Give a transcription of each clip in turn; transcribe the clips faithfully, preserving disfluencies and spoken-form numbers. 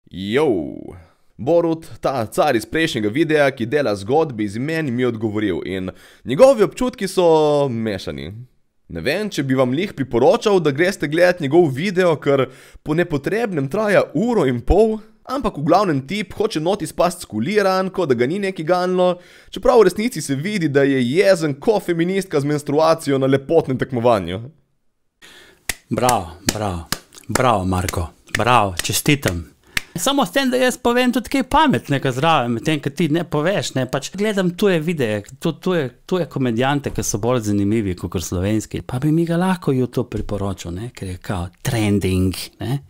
Jou. Borut, ta car iz prejšnjega videa, ki dela zgodbe iz imen, mi je odgovoril in njegovi občutki so mešani. Ne vem, če bi vam lih priporočal, da greste gledati njegov video, ker po nepotrebnem traja uro in pol, ampak v glavnem tip hoče noti spast skuliran, kot da ga ni neki ganlo, čeprav v resnici se vidi, da je jezen ko feministka z menstruacijo na lepotnem tekmovanju. Bravo, bravo, bravo Marko, bravo, čestitam. Samo s tem, da jaz povem tudi kaj pametnega zraven, med tem, kad ti ne poveš, ne, pač gledam tuje videe, tuje, tuje komedijante, ki so bolj zanimivi, kot slovenski, pa bi mi ga lahko YouTube priporočil, ne, ker je kao trending, ne,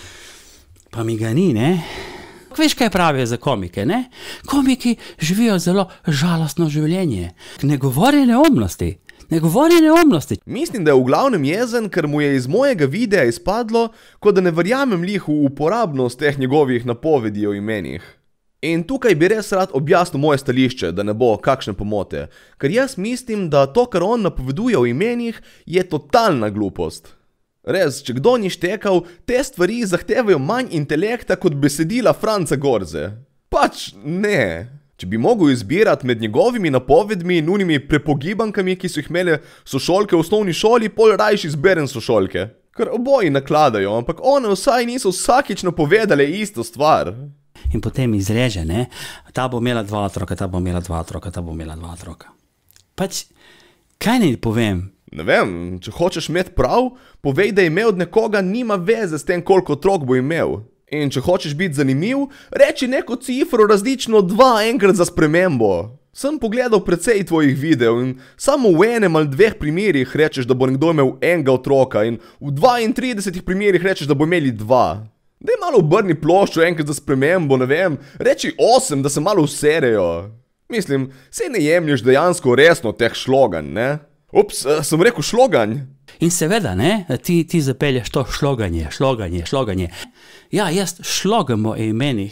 pa mi ga ni, ne. Veš, kaj pravijo za komike, ne? Komiki živijo zelo žalostno življenje, ne govori neumnosti. Ne govori neumnosti. Mislim, da je v glavnem jezen, ker mu je iz mojega videa izpadlo, kot da ne verjamem lih v uporabnost teh njegovih napovedi o imenih. In tukaj bi res rad objasnil moje stališče, da ne bo kakšne pomote, ker jaz mislim, da to, kar on napoveduje o imenih, je totalna glupost. Res, če kdo ni štekal, te stvari zahtevajo manj intelekta kot besedila Franca Gorze. Pač ne. Če bi mogel izbirati med njegovimi napovedmi in unimi prepogibankami, ki so jih imele sošolke v osnovni šoli, pol rajš izberem sošolke. Ker oboji nakladajo, ampak one vsaj niso vsakič napovedale isto stvar. In potem izreže, ne, ta bo imela dva otroka, ta bo imela dva otroka, ta bo imela dva otroka. Pač, kaj naj povem? Ne vem, če hočeš imeti prav, povej, da ime od nekoga nima veze s tem, koliko otrok bo imel. In če hočeš biti zanimiv, reči neko cifro različno dva enkrat za spremembo. Sem pogledal precej tvojih videov in samo v enem ali dveh primerih rečeš, da bo nekdo imel enega otroka in v dvaintridesetih primerih rečeš, da bo imeli dva. Daj malo obrni ploščo enkrat za spremembo, ne vem, reči osem, da se malo userejo. Mislim, sej ne jemlješ dejansko resno teh šloganj, ne? Ups, sem rekel šloganj. In seveda, ne, ti, ti zapelješ to šloganje, šloganje, šloganje. Ja, jaz šlogam o imenih.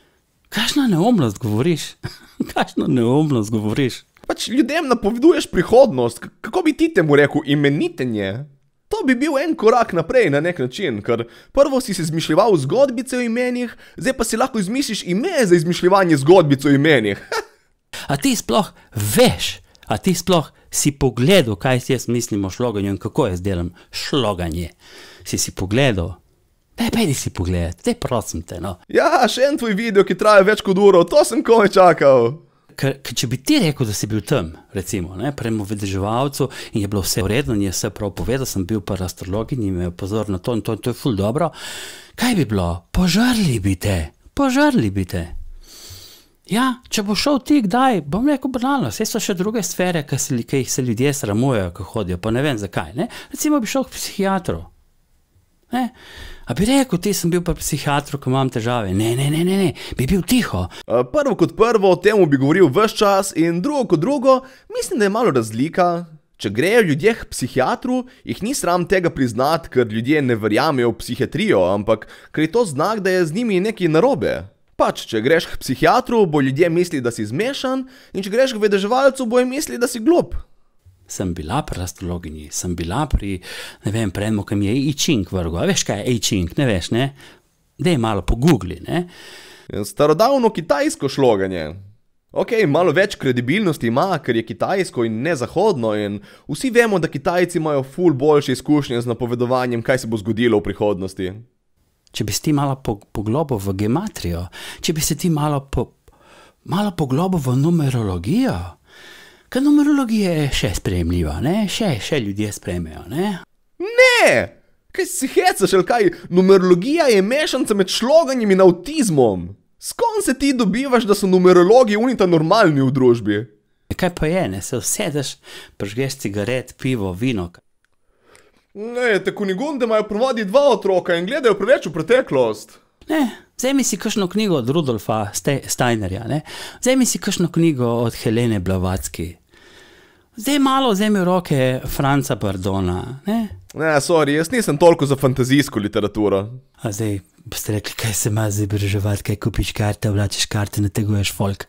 Kakšna neumnost govoriš? Kakšna neumnost govoriš? Pač ljudem napoveduješ prihodnost, kako bi ti temu rekel imenitenje? To bi bil en korak naprej na nek način, ker prvo si se izmišljeval zgodbice o imenih, zdaj pa si lahko izmisliš ime za izmišljevanje zgodbic o imenih. A ti sploh veš, a ti sploh si pogledal, kaj si jaz mislim o šloganju in kako jaz delam šloganje. Si si pogledal? Daj, pejdi si pogledati, daj prosim te, no. Ja, še en tvoj video, ki traja več kot uro, to sem komaj čakal. Ker, ker če bi ti rekel, da si bil tam, recimo, ne, premo vedeževalcu in je bilo vse vredno in je vse prav povedal, sem bil pa astrologin in me je pozor na to in to, to je ful dobro, kaj bi bilo? Požarli bi te, požarli bi te. Ja, če bo šel ti kdaj, bom rekel banalno, saj so še druge sfere, ki jih se ljudje sramujejo, ko hodijo, pa ne vem zakaj, ne. Recimo bi šel k psihiatru. Ne, a bi rekel, ti sem bil pa psihiatru, ko imam težave. Ne, ne, ne, ne, ne, bi bil tiho. Prvo kot prvo, o temu bi govoril ves čas in drugo kot drugo, mislim, da je malo razlika. Če grejo ljudje k psihiatru, jih ni sram tega priznati, ker ljudje ne verjamejo v psihiatrijo, ampak ker je to znak, da je z njimi nekaj narobe. Pač, če greš k psihiatru, bo ljudje misli, da si zmešan, in če greš k vedeževalcu, bo jim misli, da si glup. Sem bila pri astrologinji, sem bila pri, ne vem, predmo, ki mi je I Ching vrgo. A veš, kaj je I Ching, ne veš, ne? Dej malo pogoogli, ne? Starodavno kitajsko šloganje. Ok, malo več kredibilnosti ima, ker je kitajsko in ne zahodno in vsi vemo, da Kitajci imajo ful boljše izkušnje z napovedovanjem, kaj se bo zgodilo v prihodnosti. Če bi si ti malo poglobil v gematrijo, če bi si ti malo, po, malo poglobil v numerologijo, ker numerologija je še sprejemljiva, ne? Še, še ljudje sprejmejo, ne? Ne! Kaj si hecaš, ali kaj? Numerologija je mešanca med šloganjem in avtizmom. S kom se ti dobivaš, da so numerologi unita normalni v družbi? Kaj pa je, ne? Se usedeš, prižgeš cigaret, pivo, vino. Ne, te Kunigunde imajo ponavadi dva otroka in gledajo preveč v preteklost. Ne, vzemi si kakšno knjigo od Rudolfa Steinerja, ne? Vzemi si kakšno knjigo od Helene Blavatsky. Zdaj malo vzemi v roke Franca Bardona, ne? Ne, sorry, jaz nisem toliko za fantazijsko literaturo. A zdaj boste rekli, kaj se ima zdaj izobraževati, kaj kupiš karte, vlačeš karte, nateguješ folk.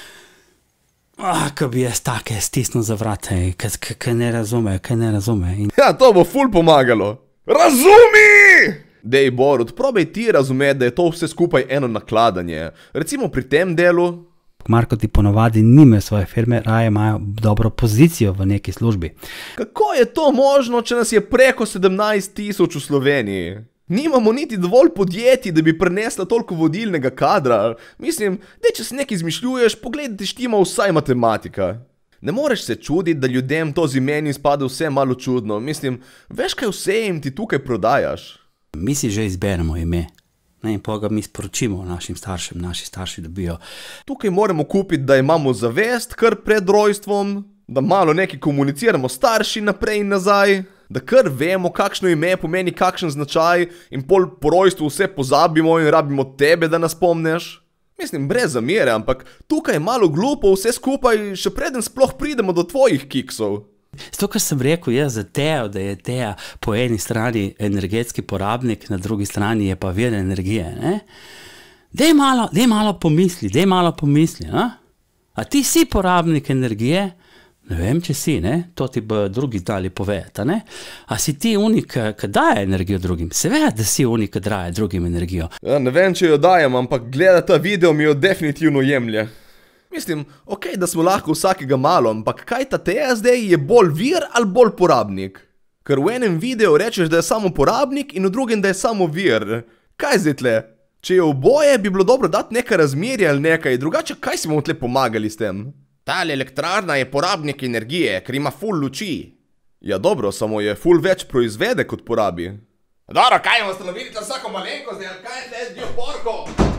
Ah, ko bi jaz take stisnil za vrate, kaj ne razume, kaj ne razume. Ja, to bo ful pomagalo. Razumi! Dej, Borut, probaj ti razumeti, da je to vse skupaj eno nakladanje. Recimo pri tem delu. Marko ti ponovadi nime svoje firme, raje imajo dobro pozicijo v neki službi. Kako je to možno, če nas je preko sedemnajst tisoč v Sloveniji? Nimamo niti dovolj podjetij, da bi prenesla toliko vodilnega kadra. Mislim, da če se nekaj izmišljuješ, pogledaj, ti štima vsaj matematika. Ne moreš se čuditi, da ljudem to z imeni spade vse malo čudno. Mislim, veš, kaj vse jim ti tukaj prodajaš? Mi si že izberemo ime. Ne, in pa ga mi sporočimo našim staršem, naši starši dobijo. Tukaj moramo kupiti, da imamo zavest kar pred rojstvom, da malo nekaj komuniciramo starši naprej in nazaj, da kar vemo, kakšno ime pomeni kakšen značaj in pol po rojstvu vse pozabimo in rabimo tebe, da nas spomneš. Mislim, brez zamere, ampak tukaj je malo glupo vse skupaj, še preden sploh pridemo do tvojih kiksov. Zato, kar sem rekel jaz za Tejo, da je Teja po eni strani energetski porabnik, na drugi strani je pa vir energije, ne? Dej malo, dej malo pomisli, dej malo pomisli, ne? A ti si porabnik energije? Ne vem, če si, ne? To ti bo drugi znali povedati, ne? A si ti unik, ki daje energijo drugim? Seveda, da si unik, ki daje drugim energijo. Ja, ne vem, če jo dajem, ampak gleda ta video mi jo definitivno jemlje. Mislim, okej, da smo lahko vsakega malo, ampak kaj ta Teja zdaj je bolj vir ali bolj porabnik? Ker v enem videu rečeš, da je samo porabnik in v drugem, da je samo vir. Kaj zdaj tle? Če je oboje, bi bilo dobro dati nekaj razmerja ali nekaj, drugače kaj si bomo tle pomagali s tem? Tale elektrarna je porabnik energije, ker ima ful luči. Ja dobro, samo je ful več proizvede kot porabi. Dobro, kaj imamo stanoviti na vsako malenko zdaj, kaj je tle zdi oporko?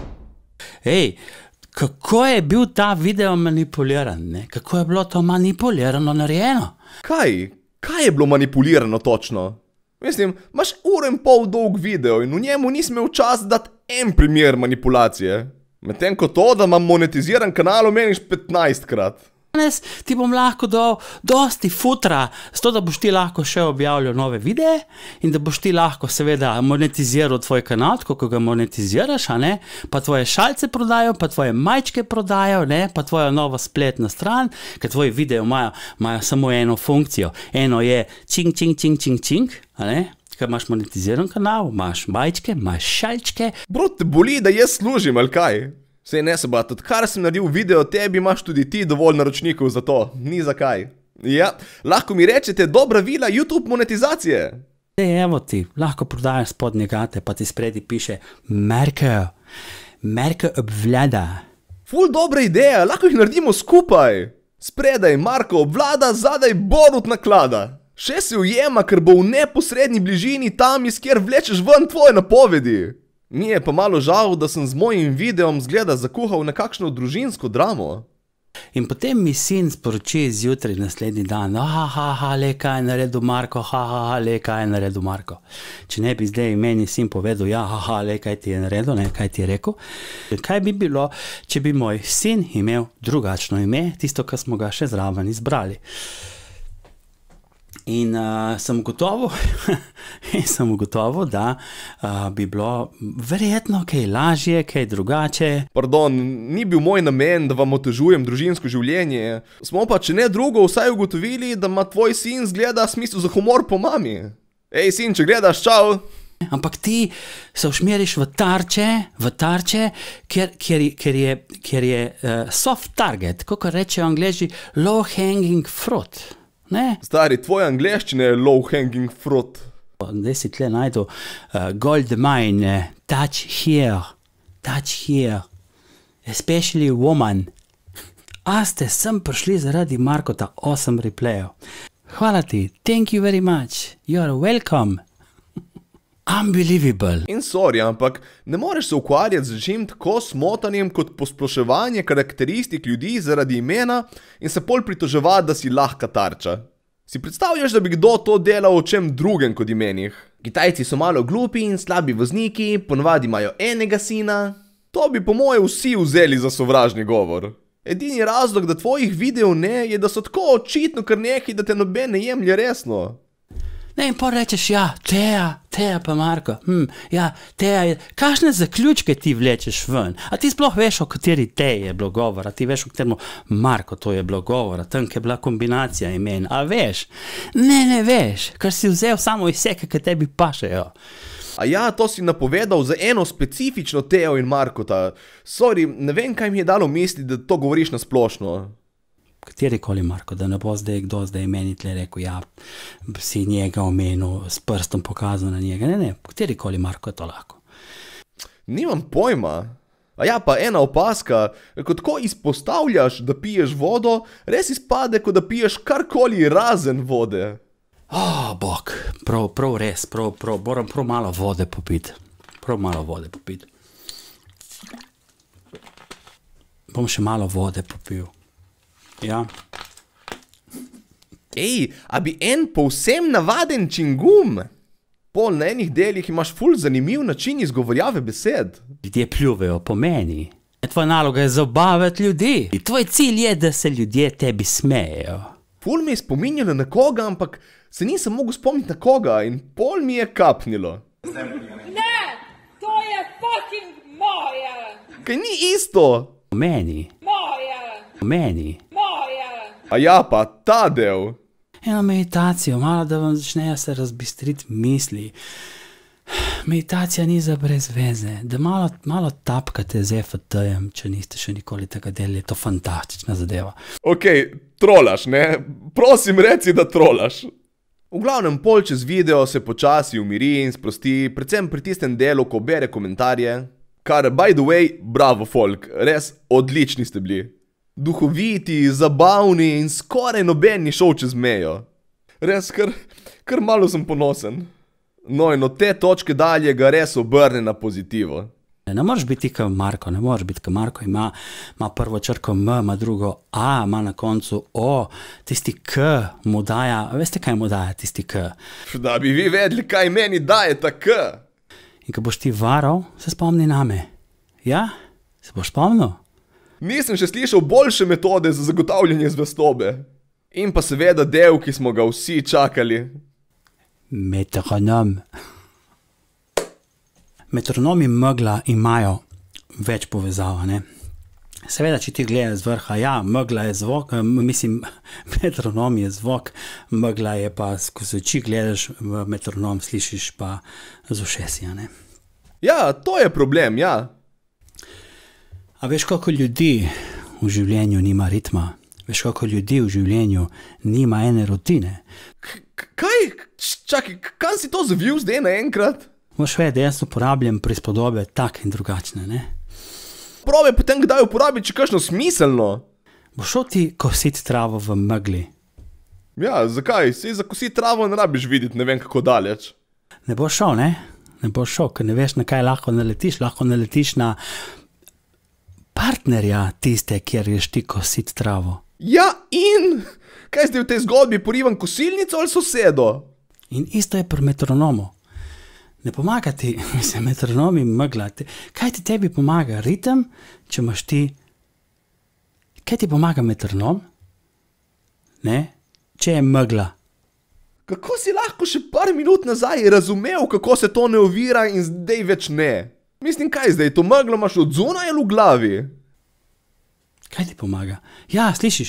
Ej, kako je bil ta video manipuliran, ne? Kako je bilo to manipulirano narejeno? Kaj? Kaj je bilo manipulirano točno? Mislim, imaš uro in pol dolg video in v njemu nisi imel čas dati en primer manipulacije. Medtem ko to, da imam monetiziran kanal, omeniš petnajstkrat. Danes ti bom lahko dal dosti futra, zato da boš ti lahko še objavljal nove videe in da boš ti lahko seveda monetiziral tvoj kanal, tako ko ga monetiziraš, a ne, pa tvoje šalce prodajo, pa tvoje majčke prodajo, ne, pa tvojo novo spletno stran, ker tvoji videi imajo, imajo samo eno funkcijo. Eno je čing, čing, čing, čing, čing, a ne, ker imaš monetiziran kanal, imaš majčke, imaš šalčke. Bro, te boli, da jaz služim, ali kaj? Sej ne se bat, odkar sem naredil video o tebi, imaš tudi ti dovolj naročnikov za to, ni zakaj. Ja, lahko mi rečete dobra vila YouTube monetizacije. Ej, evo ti, lahko prodajaš spodnje gate, pa ti spredi piše Marko, Marko obvlada. Ful dobra ideja, lahko jih naredimo skupaj. Spredaj Marko obvlada, zadaj Borut naklada. Še se ujema, ker bo v neposredni bližini tam, iz kjer vlečeš ven tvoje napovedi. Mi je pa malo žal, da sem z mojim videom zgleda zakuhal nekakšno družinsko dramo. In potem mi sin sporoči zjutraj naslednji dan, ha, ha, ha, le kaj je naredil Marko, ha, ha, ha, le kaj je naredil Marko. Če ne bi zdaj meni sin povedal, ja, ha, ha, le kaj ti je naredil, ne, kaj ti je rekel. Kaj bi bilo, če bi moj sin imel drugačno ime, tisto, kar smo ga še zraven izbrali. In uh, sem gotovo, in sem gotovo, da uh, bi bilo verjetno kaj lažje, kaj drugače. Pardon, ni bil moj namen, da vam otežujem družinsko življenje. Smo pa, če ne drugo, vsaj ugotovili, da ima tvoj sin zgleda smisel za humor po mami. Ej, sin, če gledaš, čau! Ampak ti se usmeriš v tarče, v tarče, ker, ker, ker je, ker je uh, soft target, kako rečejo Angleži, low hanging fruit. Ne? Stari, tvoja angleščina je low hanging fruit. Zdaj si tle najdu uh, gold mine, uh, touch here, touch here, especially woman. A ste sem prišli zaradi Markota osem replayov. Hvala ti, thank you very much, you're welcome. Unbelievable. In sorry, ampak ne moreš se ukvarjati z čim tako smotanim kot posploševanje karakteristik ljudi zaradi imena in se pol pritoževati, da si lahka tarča. Si predstavljaš, da bi kdo to delal o čem drugem kot imenih? Kitajci so malo glupi in slabi vozniki, ponavadi imajo enega sina. To bi po moje vsi vzeli za sovražni govor. Edini razlog, da tvojih videov ne, je, da so tako očitno kar neki, da te noben ne jemlje resno. Ne, in pa rečeš, ja, Teja, Teja pa Marko, hm, ja, Teja je, kakšne zaključke ti vlečeš ven? A ti sploh veš, o kateri Teji je bilo govora, ti veš, o kateremu Marko to je bilo govora, tam, ki je bila kombinacija imen, a veš? Ne, ne veš, ker si vzel samo izseke, ki tebi pašejo. A ja, to si napovedal za eno specifično Teo in Markota. Sorry, ne vem, kaj mi je dalo misliti, da to govoriš na splošno. Katerikoli Marko, da ne bo zdaj kdo zdaj meni tle rekel, ja, si njega omenil, s prstom pokazal na njega. Ne, ne, katerikoli Marko je to lahko. Nimam pojma. A ja, pa ena opaska, kot ko izpostavljaš, da piješ vodo, res izpade, kot da piješ karkoli razen vode. Oh, bog, prav, prav res, prav, prav, moram prav malo vode popiti. Prav malo vode popiti. Bom še malo vode popil. Ja. Ej, a bi en povsem navaden čingum? Pol na enih delih imaš ful zanimiv način izgovorjave besed. Ljudje pljuvejo po meni. Tvoja naloga je zabavati ljudi. Tvoj cilj je, da se ljudje tebi smejejo. Ful me je spominjalo na koga, ampak se nisem mogel spomniti na koga in pol mi je kapnilo. Ne, to je fucking moje. Kaj ni isto? Po meni. Moje. Po meni. Moje. A ja, pa ta del. Eno meditacijo, malo da vam začnejo se razbistriti misli. Meditacija ni za brez veze, da malo, malo tapkate z F T jem, če niste še nikoli tega delali, je to fantastična zadeva. Ok, trolaš, ne? Prosim, reci, da trolaš. V glavnem, pol čez video se počasi umiri in sprosti, predvsem pri tistem delu, ko bere komentarje. Kar, by the way, bravo folk, res odlični ste bili. Duhoviti, zabavni in skoraj noben ni šel čez mejo. Res, kar, kar malo sem ponosen. No in od te točke dalje ga res obrne na pozitivo. Ne moreš biti kot Marko, ne moreš biti kot Marko, ima, ima prvo črko M, ima drugo A, ima na koncu O, tisti K mu daja, veste kaj mu daja tisti K? Da bi vi vedeli, kaj meni daje ta K. In ko boš ti varal, se spomni name. Ja? Se boš spomnil? Nisem še slišal boljše metode za zagotavljanje zvestobe. In pa seveda del, ki smo ga vsi čakali. Metronom. Metronomi megla imajo več povezav, ne? Seveda, če ti gledaš z vrha, ja, megla je zvok, mislim, metronom je zvok, megla je pa, skozi oči gledaš v metronom, slišiš pa z ušesja, ne? Ja, to je problem, ja. A veš, koliko ljudi v življenju nima ritma? Veš, koliko ljudi v življenju nima ene rutine? K kaj? Čakaj, kam si to zavil zdaj naenkrat? Moš vedeti, jaz uporabljam prispodobe tak in drugačne, ne? Probe potem kdaj uporabiti, če kakšno smiselno. Boš šel ti kositi travo v megli? Ja, zakaj? Saj za kositi travo ne rabiš videti, ne vem kako daleč. Ne boš šel, ne? Ne boš šel, ker ne veš, na kaj lahko naletiš. Lahko naletiš na partnerja tiste, kjer ješ ti kositi travo. Ja, in? Kaj zdaj v tej zgodbi porivam kosilnico ali sosedo? In isto je pri metronomu. Ne pomaga ti, mislim, metronom in megla. Kaj ti tebi pomaga? Ritem, če imaš ti... Kaj ti pomaga metronom? Ne? Če je megla. Kako si lahko še par minut nazaj razumel, kako se to ne ovira in zdaj več ne? Mislim, kaj zdaj, to meglo imaš od zunaj ali v glavi? Kaj ti pomaga? Ja, slišiš?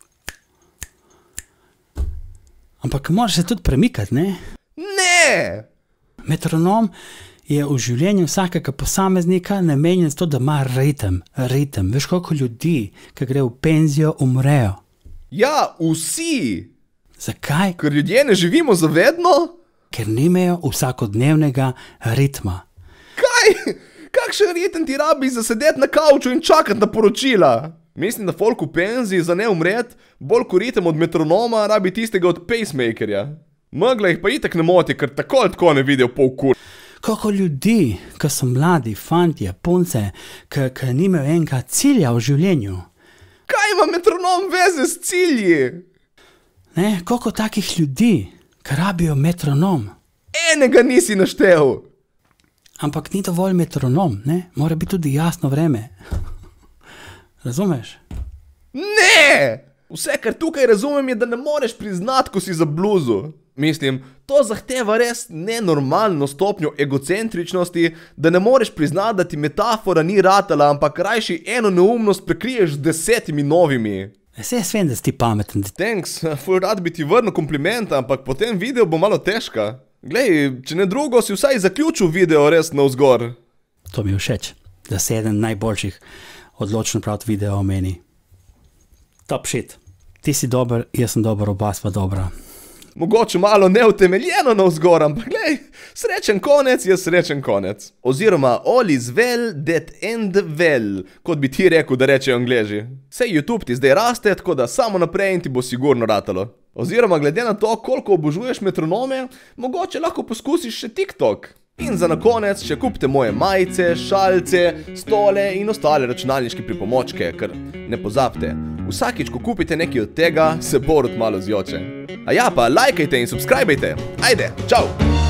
Ampak moraš se tudi premikati, ne? Ne! Metronom je v življenju vsakega posameznika namenjen za to, da ima ritem, ritem. Veš, koliko ljudi, ki gre v penzijo, umrejo? Ja, vsi! Zakaj? Ker ljudje ne živimo zavedno? Ker nimajo vsakodnevnega ritma. Kaj? Kakšen ritem ti rabi za sedeti na kavču in čakati na poročila? Mislim, da folk v penziji za ne umret bolj ko ritem od metronoma rabi tistega od pacemakerja. Megla jih pa itak ne moti, ker tako ali tako ne vidijo pol kur. Koliko ljudi, ki so mladi, fantje, punce, ki nimajo enega cilja v življenju. Kaj ima metronom veze s cilji? Ne, koliko takih ljudi, ki rabijo metronom. Enega nisi naštel. Ampak ni dovolj metronom, ne? Mora biti tudi jasno vreme. Razumeš? Ne! Vse, kar tukaj razumem, je, da ne moreš priznati, ko si za bluzu. Mislim, to zahteva res nenormalno stopnjo egocentričnosti, da ne moreš priznati, da ti metafora ni ratala, ampak rajši eno neumnost prekriješ z desetimi novimi. Saj jaz vem, da si ti pameten. Thanks, ful rad bi ti vrnil kompliment, ampak po tem videu bo malo težka. Glej, če ne drugo, si vsaj zaključil video res navzgor. To mi je všeč, da se eden najboljših odločno praviti video o meni. Top shit. Ti si dober, jaz sem dober, oba sva dobra. Mogoče malo neutemeljeno navzgor, ampak glej, srečen konec je srečen konec. Oziroma, all is well that end well, kot bi ti rekel, da rečejo Angleži. Sej YouTube ti zdaj raste, tako da samo naprej in ti bo sigurno ratalo. Oziroma, glede na to, koliko obožuješ metronome, mogoče lahko poskusiš še TikTok. In za na konec še kupite moje majice, šalice, stole in ostale računalniške pripomočke, ker ne pozabite, vsakič, ko kupite nekaj od tega, se Borut malo zjoče. A ja pa, lajkajte in subscribajte. Ajde, čau!